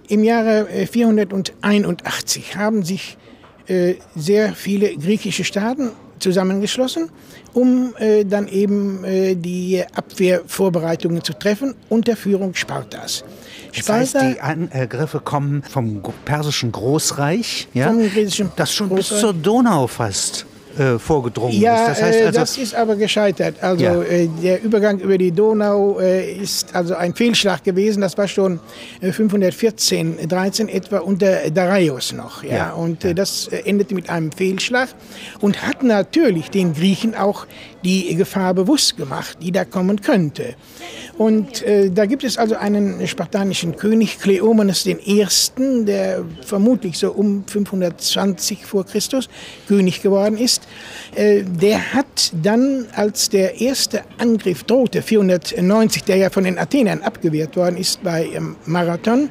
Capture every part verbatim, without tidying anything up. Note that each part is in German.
im Jahre vierhunderteinundachtzig haben sich äh, sehr viele griechische Staaten zusammengeschlossen, um äh, dann eben äh, die Abwehrvorbereitungen zu treffen unter Führung Spartas. Das heißt, die Angriffe kommen vom persischen Großreich, ja? Vom griechischen das schon Großreich. bis zur Donau fast äh, vorgedrungen ja, ist. Das heißt äh, also, das ist aber gescheitert. Also ja. äh, der Übergang über die Donau äh, ist also ein Fehlschlag gewesen. Das war schon äh, fünfhundertvierzehn, dreizehn etwa unter Darius noch. Ja? Ja. Und äh, das äh, endete mit einem Fehlschlag und hat natürlich den Griechen auch die Gefahr bewusst gemacht, die da kommen könnte. Und äh, da gibt es also einen spartanischen König, Kleomenes der Erste., der vermutlich so um fünfhundertzwanzig vor Christus König geworden ist. Äh, der hat dann, als der erste Angriff drohte, vierhundertneunzig, der ja von den Athenern abgewehrt worden ist bei ähm, Marathon,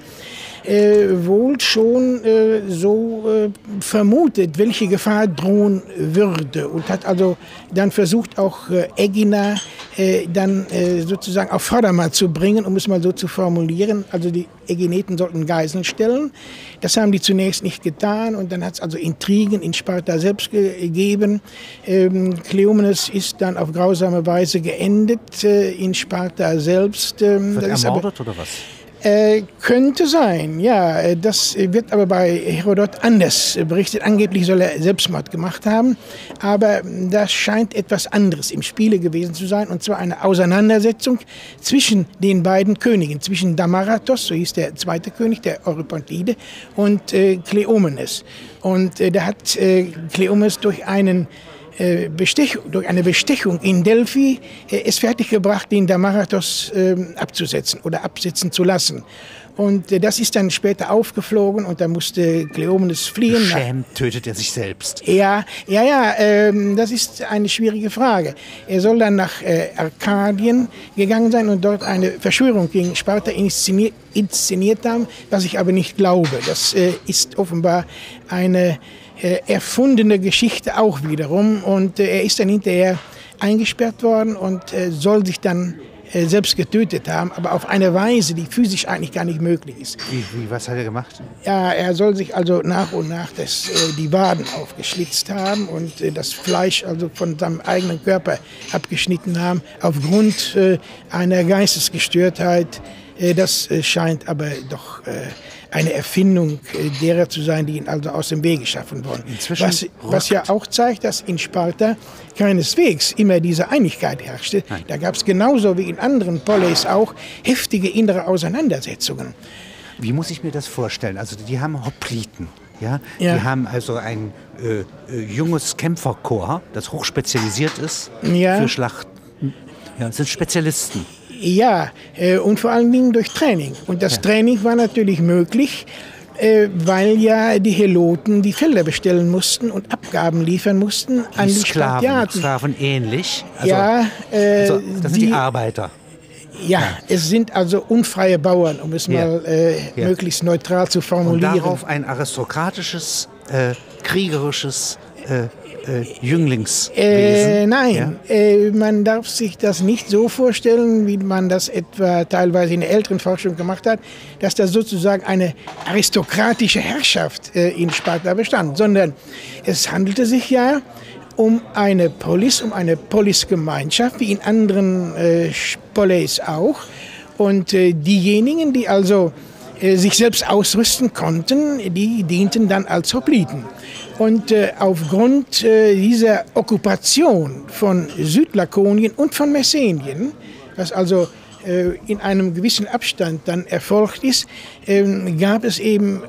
Äh, wohl schon äh, so äh, vermutet, welche Gefahr drohen würde und hat also dann versucht, auch äh, Aegina äh, dann äh, sozusagen auf Vordermann zu bringen, um es mal so zu formulieren. Also die Ägineten sollten Geiseln stellen. Das haben die zunächst nicht getan und dann hat es also Intrigen in Sparta selbst gegeben. Ähm, Kleomenes ist dann auf grausame Weise geendet äh, in Sparta selbst. Ähm, wird das ermordet ist aber, oder was? Äh, könnte sein, ja. Das wird aber bei Herodot anders berichtet. Angeblich soll er Selbstmord gemacht haben. Aber das scheint etwas anderes im Spiele gewesen zu sein. Und zwar eine Auseinandersetzung zwischen den beiden Königen. Zwischen Damaratos, so hieß der zweite König, der Eurypontide, und äh, Kleomenes. Und äh, da hat äh, Kleomenes durch einen Bestechung, durch eine Bestechung in Delphi äh, es fertiggebracht, den Damaratos äh, abzusetzen oder absetzen zu lassen. Und äh, das ist dann später aufgeflogen und da musste Kleomenes fliehen. Beschämt tötet er sich selbst. Ja, ja, ja, äh, das ist eine schwierige Frage. Er soll dann nach äh, Arkadien gegangen sein und dort eine Verschwörung gegen Sparta inszeniert, inszeniert haben, was ich aber nicht glaube. Das äh, ist offenbar eine Äh, erfundene Geschichte auch wiederum und äh, er ist dann hinterher eingesperrt worden und äh, soll sich dann äh, selbst getötet haben, aber auf eine Weise, die physisch eigentlich gar nicht möglich ist. Wie, wie was hat er gemacht? Ja, er soll sich also nach und nach das, äh, die Waden aufgeschlitzt haben und äh, das Fleisch also von seinem eigenen Körper abgeschnitten haben, aufgrund äh, einer Geistesgestörtheit. Äh, das äh, scheint aber doch äh, eine Erfindung äh, derer zu sein, die ihn also aus dem Weg geschaffen wurden. Was, was ja auch zeigt, dass in Sparta keineswegs immer diese Einigkeit herrschte. Nein. Da gab es genauso wie in anderen Poleis auch heftige innere Auseinandersetzungen. Wie muss ich mir das vorstellen? Also die haben Hopliten, ja? Ja. Die haben also ein äh, äh, junges Kämpferkorps, das hochspezialisiert ist ja. für Schlachten. Ja, das sind Spezialisten. Ja, äh, und vor allen Dingen durch Training. Und das ja. Training war natürlich möglich, äh, weil ja die Heloten die Felder bestellen mussten und Abgaben liefern mussten an die, die Sklaven, Spartiaten. Sklaven ähnlich? Also, ja, äh, also, das sind die, die Arbeiter. Ja, ja, es sind also unfreie Bauern, um es ja. mal äh, ja. möglichst neutral zu formulieren. Und darauf ein aristokratisches, äh, kriegerisches äh, Äh, Jünglingswesen? Äh, nein, ja? äh, man darf sich das nicht so vorstellen, wie man das etwa teilweise in der älteren Forschung gemacht hat, dass da sozusagen eine aristokratische Herrschaft äh, in Sparta bestand, sondern es handelte sich ja um eine Polis, um eine Polisgemeinschaft, wie in anderen äh, Poleis auch. Und äh, diejenigen, die also äh, sich selbst ausrüsten konnten, die dienten dann als Hopliten. Und äh, aufgrund äh, dieser Okkupation von Südlakonien und von Messenien, was also äh, in einem gewissen Abstand dann erfolgt ist, äh, gab es eben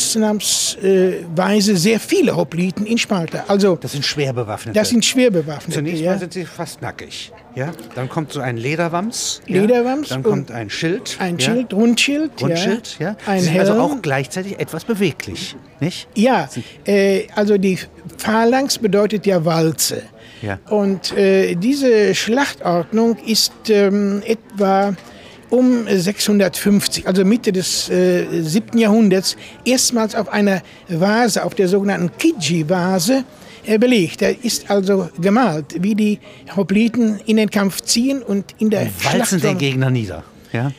ausnahmsweise sehr viele Hopliten in Sparta. Also, das sind schwer bewaffnete. Das sind schwer bewaffnete. Zunächst ja. mal sind sie fast nackig. Ja? Dann kommt so ein Lederwams. Lederwams. Ja? Dann kommt ein Schild. Ein ja? Schild, Rundschild. Rundschild, ja. ja. Ein sie sind Helm. also auch gleichzeitig etwas beweglich, nicht? Ja, äh, also die Phalanx bedeutet ja Walze. Ja. Und äh, diese Schlachtordnung ist ähm, etwa um sechshundertfünfzig, also Mitte des äh, siebten Jahrhunderts, erstmals auf einer Vase, auf der sogenannten Kidji-Vase, äh, belegt. Da ist also gemalt, wie die Hopliten in den Kampf ziehen und in der und walzen Schlacht den Gegner nieder. Ja?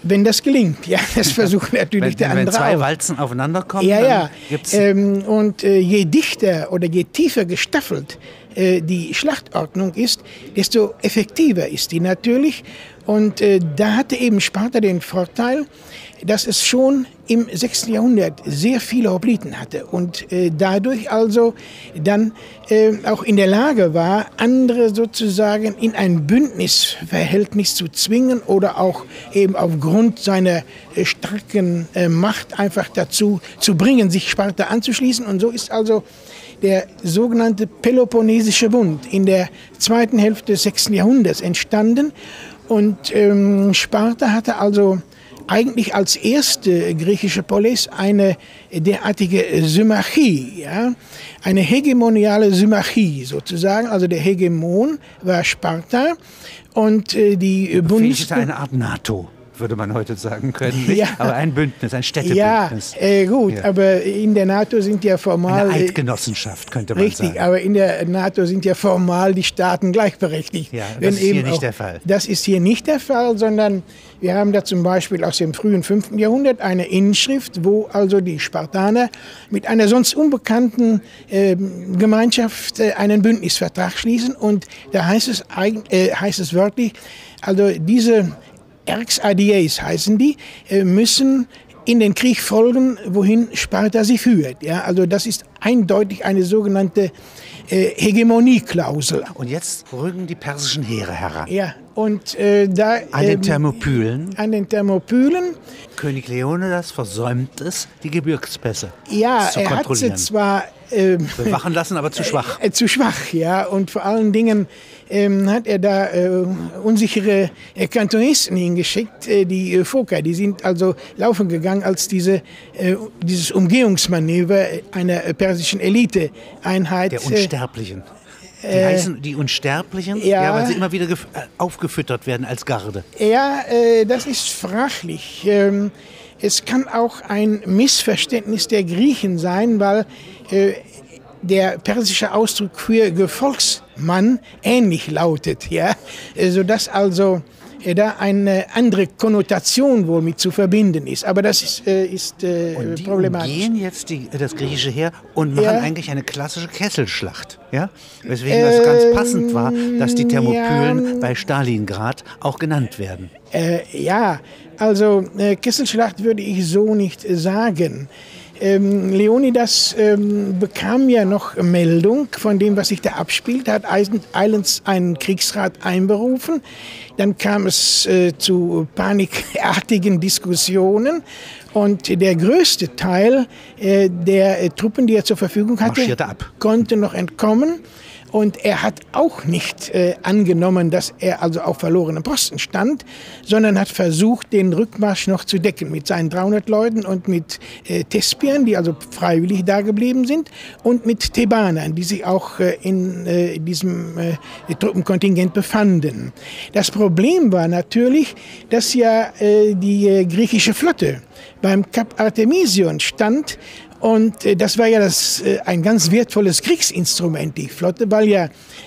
Wenn das gelingt, ja, das versucht natürlich wenn, der wenn andere zwei auch. Walzen aufeinander kommen, Ja, dann ja. gibt's Ähm, und äh, je dichter oder je tiefer gestaffelt äh, die Schlachtordnung ist, desto effektiver ist die natürlich. Und äh, da hatte eben Sparta den Vorteil, dass es schon im sechsten Jahrhundert sehr viele Hopliten hatte und äh, dadurch also dann äh, auch in der Lage war, andere sozusagen in ein Bündnisverhältnis zu zwingen oder auch eben aufgrund seiner äh, starken äh, Macht einfach dazu zu bringen, sich Sparta anzuschließen. Und so ist also der sogenannte Peloponnesische Bund in der zweiten Hälfte des sechsten Jahrhunderts entstanden. Und ähm, Sparta hatte also eigentlich als erste griechische Polis eine derartige Symmachie, ja? Eine hegemoniale Symmachie sozusagen. Also der Hegemon war Sparta und äh, die Bundes... eine Art NATO, würde man heute sagen können. Nicht? Ja. Aber ein Bündnis, ein Städtebündnis. Ja, äh, gut, Ja. aber in der NATO sind ja formal... Eine Eidgenossenschaft, könnte man Richtig, sagen. aber in der NATO sind ja formal die Staaten gleichberechtigt. Ja, das Wenn ist hier eben nicht auch, der Fall. Das ist hier nicht der Fall, sondern wir haben da zum Beispiel aus dem frühen fünften Jahrhundert eine Inschrift, wo also die Spartaner mit einer sonst unbekannten äh, Gemeinschaft äh, einen Bündnisvertrag schließen. Und da heißt es, eigen- äh, heißt es wörtlich, also diese Erx Adies heißen die, äh, müssen in den Krieg folgen, wohin Sparta sie führt. Ja, also das ist eindeutig eine sogenannte äh, Hegemonieklausel. Und jetzt rücken die persischen Heere heran. Ja, und äh, da An den ähm, Thermopylen. an den Thermopylen, König Leonidas versäumt es, die Gebirgspässe ja, zu er hat sie kontrollieren. zwar ähm, Bewachen lassen, aber zu schwach. Äh, zu schwach, ja. Und vor allen Dingen ähm, hat er da äh, unsichere äh, Kantonisten hingeschickt, äh, die äh, Phoker. Die sind also laufen gegangen, als diese, äh, dieses Umgehungsmanöver einer äh, persischen Eliteeinheit. Der Unsterblichen. Die heißen die Unsterblichen, Äh, ja. ja, weil sie immer wieder gef- äh, aufgefüttert werden als Garde. Äh, ja, äh, das ist fraglich. Ähm, es kann auch ein Missverständnis der Griechen sein, weil äh, der persische Ausdruck für Gefolgsmann ähnlich lautet, ja, Äh, sodass also äh, da eine andere Konnotation wohl mit zu verbinden ist. Aber das ist, äh, ist äh, Und die problematisch. umgehen jetzt die, das griechische Heer und machen Ja. eigentlich eine klassische Kesselschlacht. Ja? Weswegen das ganz passend war, dass die Thermopylen ja. bei Stalingrad auch genannt werden. Äh, ja, also äh, Kesselschlacht würde ich so nicht äh, sagen. Ähm, Leonidas ähm, bekam ja noch Meldung von dem, was sich da abspielt, hat eilends einen Kriegsrat einberufen. Dann kam es äh, zu panikartigen Diskussionen und der größte Teil äh, der äh, Truppen, die er zur Verfügung hatte, Marschierte ab. konnte noch entkommen. Und er hat auch nicht äh, angenommen, dass er also auf verlorenem Posten stand, sondern hat versucht, den Rückmarsch noch zu decken mit seinen dreihundert Leuten und mit äh, Thespiern, die also freiwillig da geblieben sind, und mit Thebanern, die sich auch äh, in äh, diesem äh, Truppenkontingent befanden. Das Problem war natürlich, dass ja äh, die äh, griechische Flotte beim Kap Artemision stand. Und äh, das war ja das, äh, ein ganz wertvolles Kriegsinstrument, die Flotte, weil ja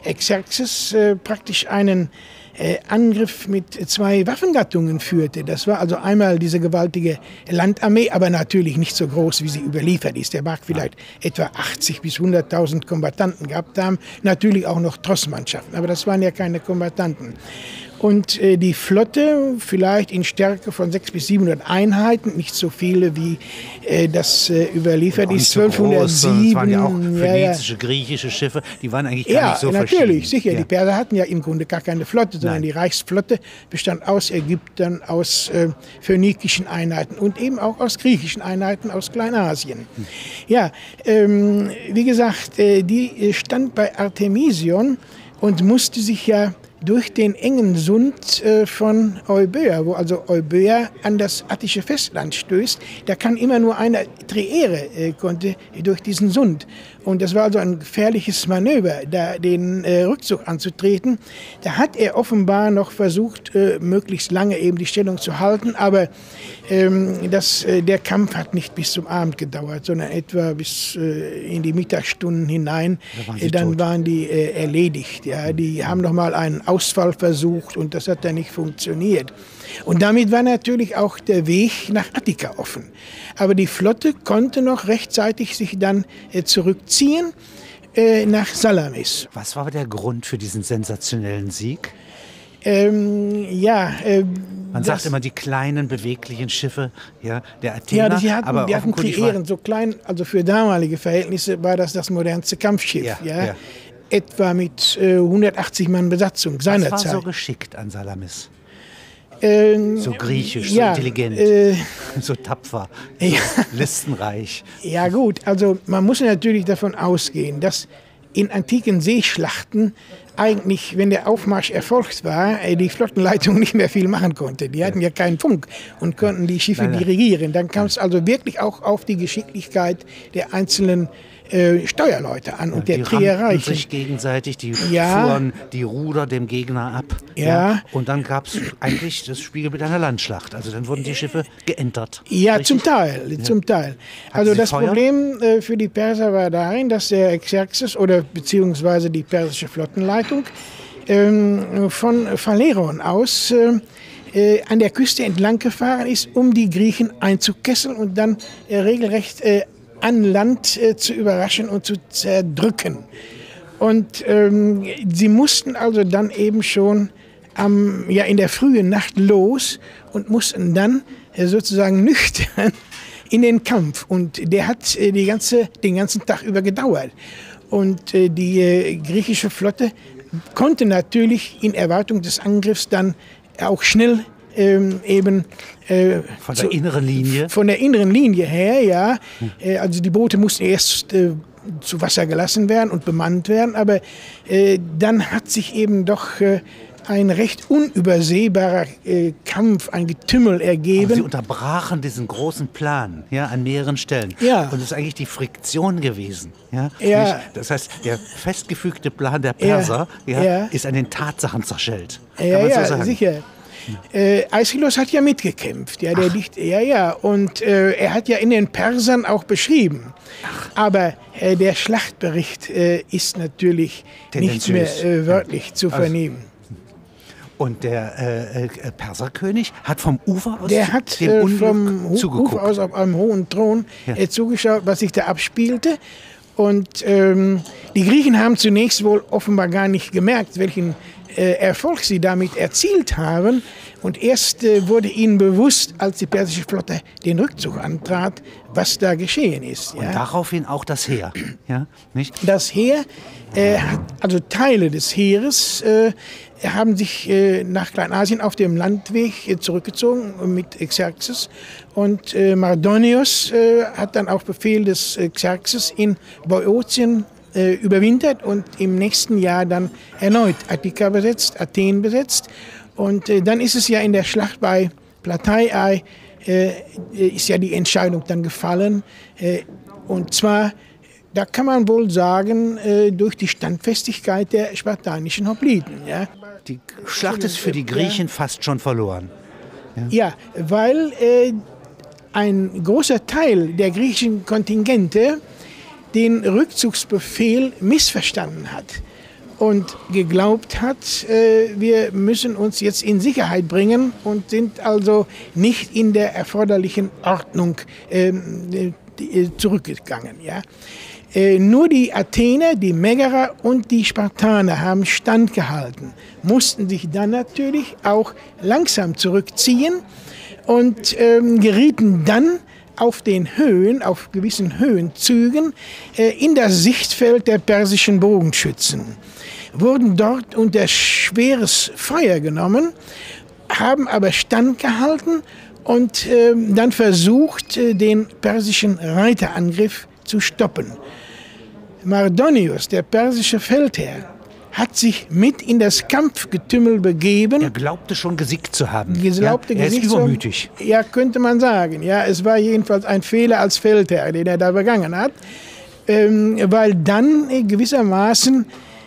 Xerxes äh, praktisch einen äh, Angriff mit zwei Waffengattungen führte. Das war also einmal diese gewaltige Landarmee, aber natürlich nicht so groß, wie sie überliefert ist. Der mag vielleicht etwa achtzig bis hunderttausend Kombattanten gehabt haben, natürlich auch noch Trossmannschaften, aber das waren ja keine Kombattanten. Und äh, die Flotte vielleicht in Stärke von sechshundert bis siebenhundert Einheiten, nicht so viele wie äh, das äh, überliefert ist, zwölfhundertsieben. Das waren ja auch ja, ja. phönizische, griechische Schiffe, die waren eigentlich gar Ja, nicht so natürlich, verschieden. sicher. Ja. Die Perser hatten ja im Grunde gar keine Flotte, sondern Nein. die Reichsflotte bestand aus Ägyptern, aus äh, phönikischen Einheiten und eben auch aus griechischen Einheiten aus Kleinasien. Hm. Ja, ähm, wie gesagt, äh, die stand bei Artemision und musste sich ja durch den engen Sund äh, von Euböa, wo also Euböa an das attische Festland stößt, da kann immer nur eine Triere äh, konnte durch diesen Sund. Und das war also ein gefährliches Manöver, da den äh, Rückzug anzutreten. Da hat er offenbar noch versucht, äh, möglichst lange eben die Stellung zu halten, aber ähm, dass äh, der Kampf hat nicht bis zum Abend gedauert, sondern etwa bis äh, in die Mittagsstunden hinein. Da waren sie äh, dann tot. waren die äh, erledigt. Ja. Die haben noch mal einen Ausfall versucht und das hat dann nicht funktioniert. Und damit war natürlich auch der Weg nach Attika offen. Aber die Flotte konnte noch rechtzeitig sich dann äh, zurückziehen äh, nach Salamis. Was war der Grund für diesen sensationellen Sieg? Ähm, ja, äh, Man das, sagt immer, die kleinen, beweglichen Schiffe ja, der Athener. ja, die hatten, aber die hatten offenkundig war- Trieren, so klein, also für damalige Verhältnisse war das das modernste Kampfschiff. Ja, Ja, ja. Etwa mit äh, hundertachtzig Mann Besatzung Was war seinerzeit. so geschickt an Salamis? Ähm, So griechisch, so ja, intelligent, Äh, so tapfer, ja. so listenreich. Ja gut, also man muss natürlich davon ausgehen, dass in antiken Seeschlachten eigentlich, wenn der Aufmarsch erfolgt war, äh, die Flottenleitung nicht mehr viel machen konnte. Die hatten ja keinen Funk und konnten die Schiffe Nein, nein. dirigieren. Dann kam es also wirklich auch auf die Geschicklichkeit der einzelnen äh, Steuerleute an und Die der rammten Trierreichen. sich gegenseitig, die Ja. fuhren die Ruder dem Gegner ab. Ja. Und dann gab es eigentlich das Spiegelbild einer Landschlacht. Also dann wurden die Schiffe geentert. Ja, Richtig? zum Teil, zum Teil. Also Sie das Feuer? Problem äh, für die Perser war darin, dass der Xerxes oder beziehungsweise die persische Flottenleitung ähm, von Phaleron aus äh, äh, an der Küste entlang gefahren ist, um die Griechen einzukesseln und dann äh, regelrecht äh, an Land äh, zu überraschen und zu zerdrücken. Und ähm, sie mussten also dann eben schon am, ja, in der frühen Nacht los und mussten dann äh, sozusagen nüchtern in den Kampf. Und der hat äh, die ganze, den ganzen Tag über gedauert. Und äh, die äh, griechische Flotte konnte natürlich in Erwartung des Angriffs dann auch schnell ähm, eben äh, Von der inneren Linie? von der inneren Linie her, ja. Äh, also die Boote mussten erst äh, zu Wasser gelassen werden und bemannt werden, aber äh, dann hat sich eben doch äh, ein recht unübersehbarer äh, Kampf, ein Getümmel ergeben. Aber sie unterbrachen diesen großen Plan ja, an mehreren Stellen. Ja. Und es ist eigentlich die Friktion gewesen. Ja? Ja. Nicht? Das heißt, der festgefügte Plan der Perser ja, Ja. ist an den Tatsachen zerschellt. Kann Ja, man ja, so sagen? sicher. Äh, Aeschylus hat ja mitgekämpft, ja, der Dichter, ja, ja, und äh, er hat ja in den Persern auch beschrieben. Aber äh, der Schlachtbericht äh, ist natürlich nicht mehr Tendenziös. äh, wörtlich zu Also- vernehmen. Und der äh, äh, Perserkönig hat vom Ufer aus Der hat dem äh, Unglück vom Hu- zugeguckt. Ufer aus auf einem hohen Thron Ja. äh, zugeschaut, was sich da abspielte. Und ähm, die Griechen haben zunächst wohl offenbar gar nicht gemerkt, welchen äh, Erfolg sie damit erzielt haben. Und erst äh, wurde ihnen bewusst, als die persische Flotte den Rückzug antrat, was da geschehen ist. Und Ja. daraufhin auch das Heer. Ja, nicht? Das Heer, äh, hat, also Teile des Heeres, äh, haben sich äh, nach Kleinasien auf dem Landweg äh, zurückgezogen mit Xerxes. Und äh, Mardonius äh, hat dann auf Befehl des äh, Xerxes in Boeotien äh, überwintert und im nächsten Jahr dann erneut Attika besetzt, Athen besetzt. Und äh, dann ist es ja in der Schlacht bei Plataea, äh, ist ja die Entscheidung dann gefallen. Äh, und zwar, da kann man wohl sagen, äh, durch die Standfestigkeit der spartanischen Hopliten. Ja, Die Schlacht ist für die Griechen fast schon verloren. ja weil äh, ein großer Teil der griechischen Kontingente den Rückzugsbefehl missverstanden hat und geglaubt hat, äh, wir müssen uns jetzt in Sicherheit bringen und sind also nicht in der erforderlichen Ordnung ähm, äh, zurückgegangen. Ja. Äh, nur die Athener, die Megarer und die Spartaner haben standgehalten, mussten sich dann natürlich auch langsam zurückziehen und ähm, gerieten dann auf den Höhen, auf gewissen Höhenzügen, äh, in das Sichtfeld der persischen Bogenschützen, wurden dort unter schweres Feuer genommen, haben aber standgehalten und äh, dann versucht, äh, den persischen Reiterangriff zu stoppen. Mardonius, der persische Feldherr, hat sich mit in das Kampfgetümmel begeben. Er glaubte schon gesiegt zu haben. Glaubte, ja, er ist Gesicht zu- übermütig. Ja, könnte man sagen. Ja, es war jedenfalls ein Fehler als Feldherr, den er da begangen hat, ähm, weil dann äh, gewissermaßen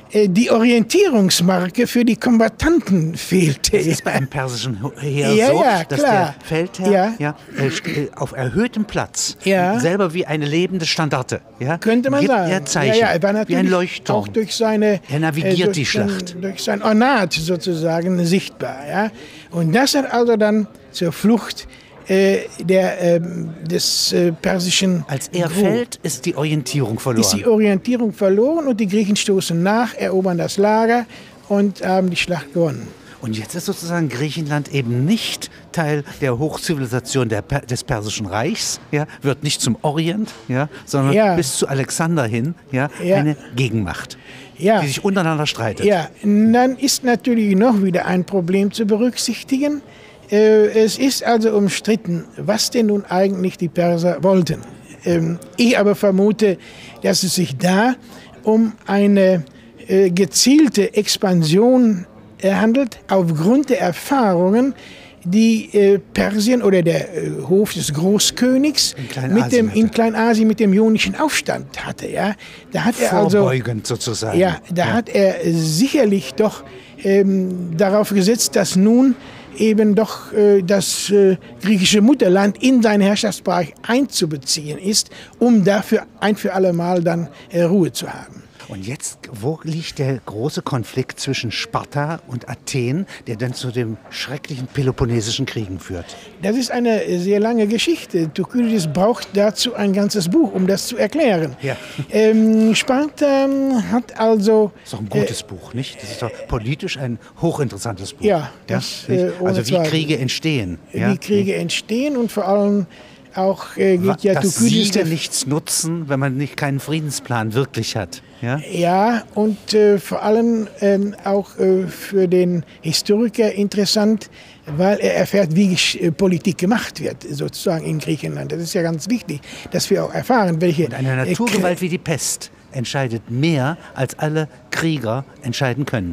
äh, die Orientierungsmarke für die Kombattanten fehlte. Das ist bei einem persischen Heer Ja, so, ja, dass klar. der Feldherr Ja. Ja, äh, auf erhöhtem Platz, Ja. selber wie eine lebende Standarte, ja, Könnte man gibt sagen. er Zeichen, ja, ja, er war wie ein natürlich Leuchtturm. auch durch seine, Er navigiert äh, durch die sein, Schlacht. durch sein Ornat sozusagen sichtbar. Ja? Und das hat also dann zur Flucht äh, der, ähm, des äh, persischen Als er Gros fällt, ist die Orientierung verloren. ist die Orientierung verloren und die Griechen stoßen nach, erobern das Lager und haben die Schlacht gewonnen. Und jetzt ist sozusagen Griechenland eben nicht Teil der Hochzivilisation der per des Persischen Reichs, ja, wird nicht zum Orient, ja, sondern Ja. bis zu Alexander hin ja, Ja. eine Gegenmacht, Ja. die sich untereinander streitet. Ja, dann ist natürlich noch wieder ein Problem zu berücksichtigen. Äh, Es ist also umstritten, was denn nun eigentlich die Perser wollten. Ähm, Ich aber vermute, dass es sich da um eine äh, gezielte Expansion handelt, aufgrund der Erfahrungen, die äh, Persien oder der äh, Hof des Großkönigs In Kleinasien mit dem, in hatte. Kleinasien mit dem Ionischen Aufstand hatte. Ja? Da hat er also Vorbeugend sozusagen. ja, da hat er sicherlich doch ähm, darauf gesetzt, dass nun eben doch äh, das äh, griechische Mutterland in seinen Herrschaftsbereich einzubeziehen ist, um dafür ein für alle Mal dann äh, Ruhe zu haben. Und jetzt, wo liegt der große Konflikt zwischen Sparta und Athen, der dann zu dem schrecklichen Peloponnesischen Kriegen führt? Das ist eine sehr lange Geschichte. Thukydides braucht dazu ein ganzes Buch, um das zu erklären. Ja. Ähm, Sparta hat also... Das ist doch ein gutes Buch, nicht? Das ist doch politisch ein hochinteressantes Buch. Ja, das, nicht? äh, ohne Also wie Zweifel. Kriege entstehen. ja? Wie Kriege entstehen und vor allem auch äh, geht ja Dass Thukydides... Siege nichts nutzen, wenn man nicht keinen Friedensplan wirklich hat. Ja? Ja, und äh, vor allem ähm, auch äh, für den Historiker interessant, weil er erfährt, wie Gesch- äh, Politik gemacht wird, sozusagen in Griechenland. Das ist ja ganz wichtig, dass wir auch erfahren, welche... Und eine äh, Naturgewalt wie die Pest entscheidet mehr, als alle Krieger entscheiden können.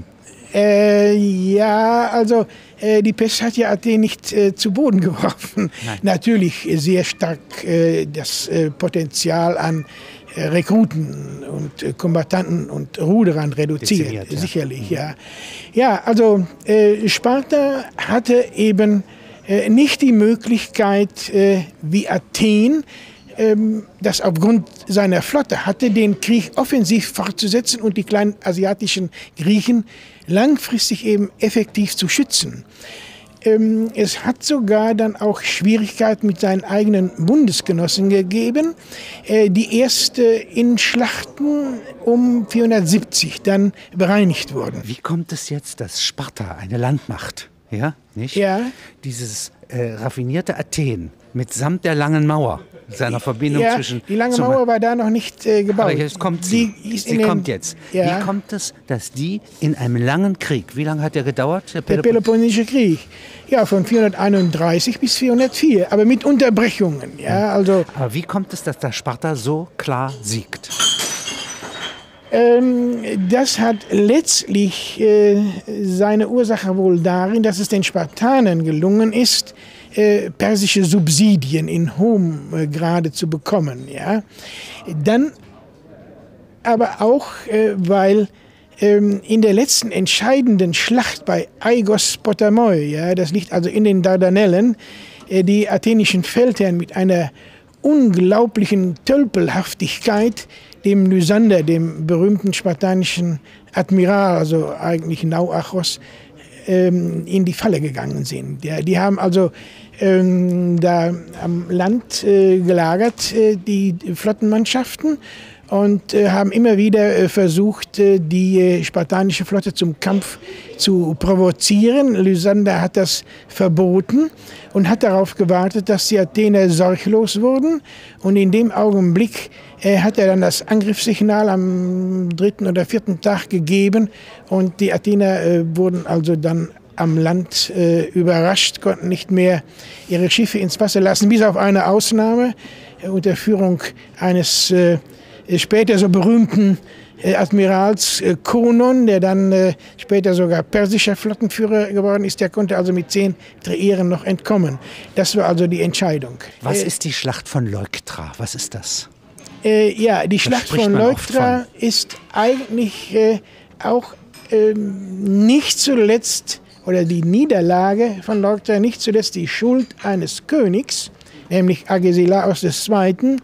Äh, ja, also äh, die Pest hat ja Athen nicht äh, zu Boden geworfen. Nein. Natürlich äh, sehr stark äh, das äh, Potenzial an äh, Rekruten und äh, Kombattanten und Ruderern reduziert, Dezimiert, ja. sicherlich, ja. Ja, also äh, Sparta hatte eben äh, nicht die Möglichkeit äh, wie Athen, ähm, das aufgrund seiner Flotte hatte, den Krieg offensiv fortzusetzen und die kleinen asiatischen Griechen langfristig eben effektiv zu schützen. Ähm, es hat sogar dann auch Schwierigkeiten mit seinen eigenen Bundesgenossen gegeben, äh, die erst äh, in Schlachten um vierhundertsiebzig dann bereinigt wurden. Wie kommt es jetzt, dass Sparta, eine Landmacht, ja, nicht? Ja. Dieses äh, raffinierte Athen mitsamt der langen Mauer, seiner Verbindung Ja, zwischen... die lange zum- Mauer war da noch nicht äh, gebaut. Aber jetzt kommt sie. Die ist sie in den- kommt jetzt. Ja. Wie kommt es, dass die in einem langen Krieg, wie lange hat der gedauert? Der Der Pelopon- Peloponnesische Krieg. Ja, von vierhunderteinunddreißig bis vierhundertvier, aber mit Unterbrechungen. Ja, also Aber wie kommt es, dass der Sparta so klar siegt? ähm, das hat letztlich äh, seine Ursache wohl darin, dass es den Spartanern gelungen ist, äh, persische Subsidien in hohem äh, Grade zu bekommen. Ja. Dann aber auch, äh, weil ähm, in der letzten entscheidenden Schlacht bei Aigos Potamoi, ja, das liegt also in den Dardanellen, äh, die athenischen Feldherren mit einer unglaublichen Tölpelhaftigkeit dem Lysander, dem berühmten spartanischen Admiral, also eigentlich Nauachos, ähm, in die Falle gegangen sind. Ja, die haben also ähm, da am Land äh, gelagert, äh, die Flottenmannschaften, und äh, haben immer wieder äh, versucht, äh, die äh, spartanische Flotte zum Kampf zu provozieren. Lysander hat das verboten und hat darauf gewartet, dass die Athener sorglos wurden. Und in dem Augenblick äh, hat er dann das Angriffssignal am dritten oder vierten Tag gegeben. Und die Athener äh, wurden also dann am Land äh, überrascht, konnten nicht mehr ihre Schiffe ins Wasser lassen, bis auf eine Ausnahme äh, unter Führung eines äh, später so berühmten äh, Admirals äh, Konon, der dann äh, später sogar persischer Flottenführer geworden ist. Der konnte also mit zehn Trieren noch entkommen. Das war also die Entscheidung. Was Äh, ist die Schlacht von Leuktra? Was ist das? Äh, ja, die Schlacht spricht von man oft Leuktra ist eigentlich äh, auch ähm, nicht zuletzt, oder die Niederlage von Leuchter nicht zuletzt die Schuld eines Königs, nämlich Agesilaos der Zweite.,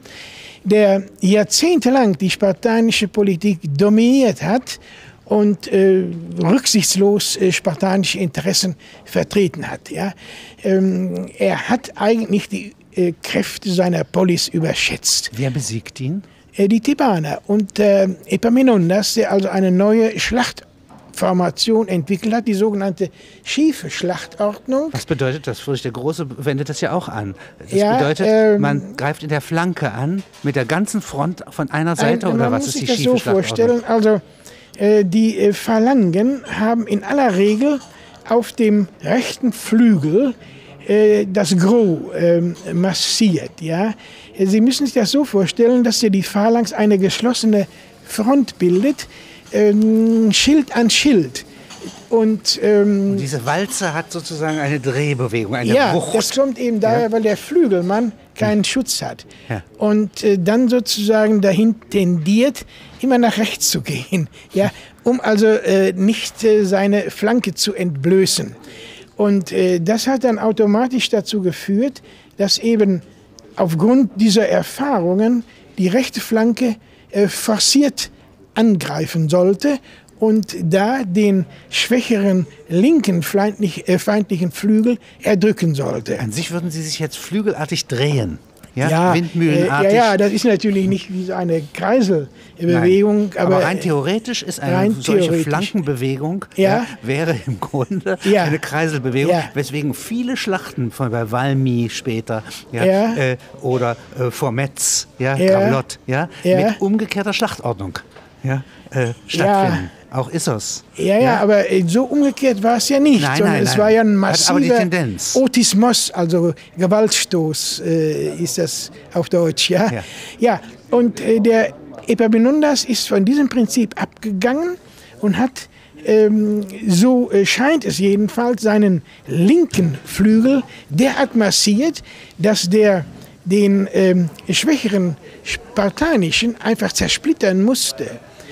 der jahrzehntelang die spartanische Politik dominiert hat und äh, rücksichtslos äh, spartanische Interessen vertreten hat. Ja? Ähm, er hat eigentlich die äh, Kräfte seiner Polis überschätzt. Wer besiegt ihn? Äh, die Thebaner und äh, Epaminondas, der also eine neue Schlachtformation entwickelt hat, die sogenannte schiefe Schlachtordnung. Was bedeutet das? Friedrich der Große wendet das ja auch an. Das ja, bedeutet, ähm, man greift in der Flanke an, mit der ganzen Front von einer Seite, ein, oder was ist die schiefe Schlachtordnung? Man muss sich das so vorstellen, also äh, die äh, Phalangen haben in aller Regel auf dem rechten Flügel äh, das Gros äh, massiert. Ja? Sie müssen sich das so vorstellen, dass die Phalanx eine geschlossene Front bildet, äh, Schild an Schild. Und, ähm, Und diese Walze hat sozusagen eine Drehbewegung, eine ja, Wucht. das kommt eben daher, ja. weil der Flügelmann keinen hm. Schutz hat. Ja. Und äh, dann sozusagen dahin tendiert, immer nach rechts zu gehen, ja, um also äh, nicht äh, seine Flanke zu entblößen. Und äh, das hat dann automatisch dazu geführt, dass eben aufgrund dieser Erfahrungen die rechte Flanke äh, forciert angreifen sollte und da den schwächeren linken feindlich, äh, feindlichen Flügel erdrücken sollte. An sich würden Sie sich jetzt flügelartig drehen. Ja, ja, windmühlenartig. Äh, ja, ja, das ist natürlich nicht wie so eine Kreiselbewegung. Aber, aber rein theoretisch ist eine solche Flankenbewegung, ja. Ja, wäre im Grunde ja. eine Kreiselbewegung, ja. weswegen viele Schlachten von bei Valmy später ja, ja. Äh, oder äh, vor Metz, ja, ja. Gravelotte, ja, ja. mit umgekehrter Schlachtordnung ja, äh, stattfinden. Ja. Auch Issos. Ja, ja, ja, aber so umgekehrt war es ja nicht, nein, sondern nein, es nein. war ja ein massiver Otismos, also Gewaltstoß äh, ist das auf Deutsch. Ja, ja. ja. Und äh, der Epaminondas ist von diesem Prinzip abgegangen und hat, ähm, so äh, scheint es jedenfalls, seinen linken Flügel derart massiert, dass der den ähm, schwächeren spartanischen einfach zersplittern musste.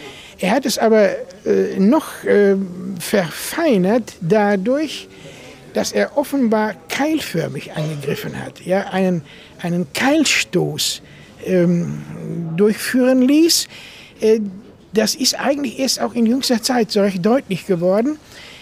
Er hat es aber äh, noch äh, verfeinert dadurch, dass er offenbar keilförmig angegriffen hat, ja, einen, einen Keilstoß ähm, durchführen ließ. Äh, das ist eigentlich erst auch in jüngster Zeit so recht deutlich geworden,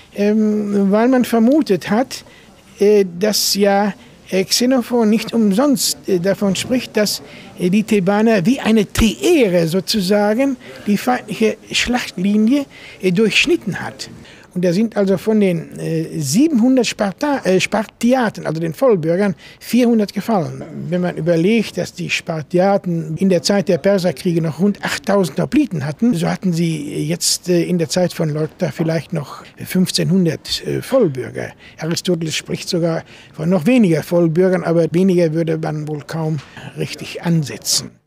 ähm, weil man vermutet hat, äh, dass ja Xenophon nicht umsonst davon spricht, dass die Thebaner wie eine Triere sozusagen die feindliche Schlachtlinie durchschnitten hat. Und da sind also von den siebenhundert Sparta äh, Spartiaten, also den Vollbürgern, vierhundert gefallen. Wenn man überlegt, dass die Spartiaten in der Zeit der Perserkriege noch rund achttausend Hopliten hatten, so hatten sie jetzt in der Zeit von Leuchter vielleicht noch fünfzehnhundert Vollbürger. Aristoteles spricht sogar von noch weniger Vollbürgern, aber weniger würde man wohl kaum richtig ansetzen.